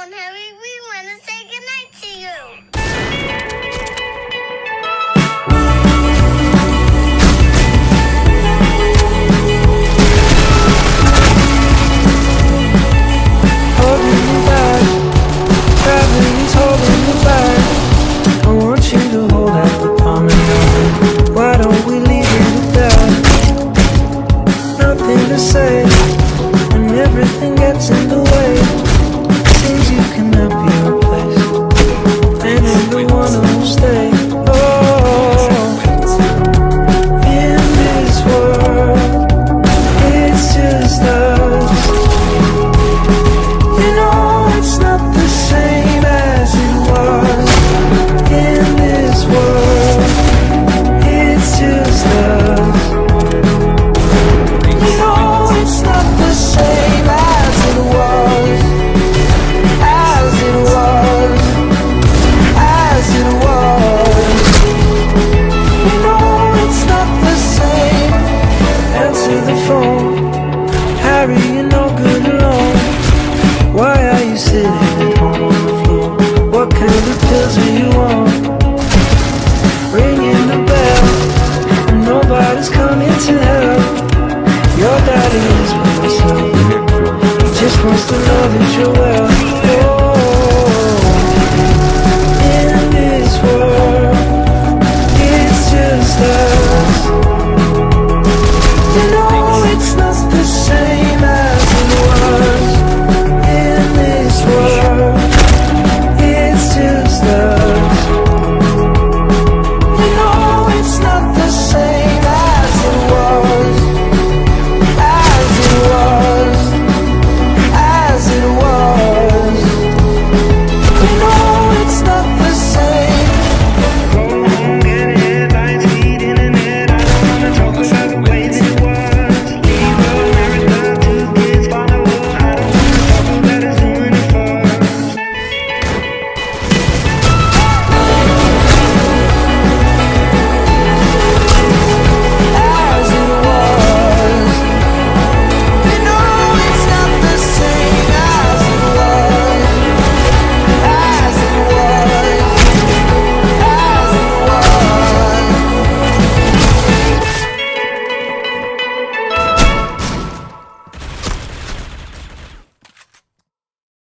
phone, Harry. We want to say goodnight to you. Holding you back, gravity's holding you back. I want you to hold out the palm of your hand. Why don't we leave it at that? Nothing to say, and everything gets in the way. Seems you cannot be replaced, and I'm the one who'll stay. Oh, in this world, it's just us. You know it's not the same as it was. In this world, it's just us. You know it's not the same as it was. As it was. As it was. You know it's not the same. Answer the phone. Harry, you're no good alone. Why are you sitting at home on the floor? What kind of pills are you on? Ringing the bell, and nobody's coming to help. Your daddy is by yourself. He just wants to know that you're well.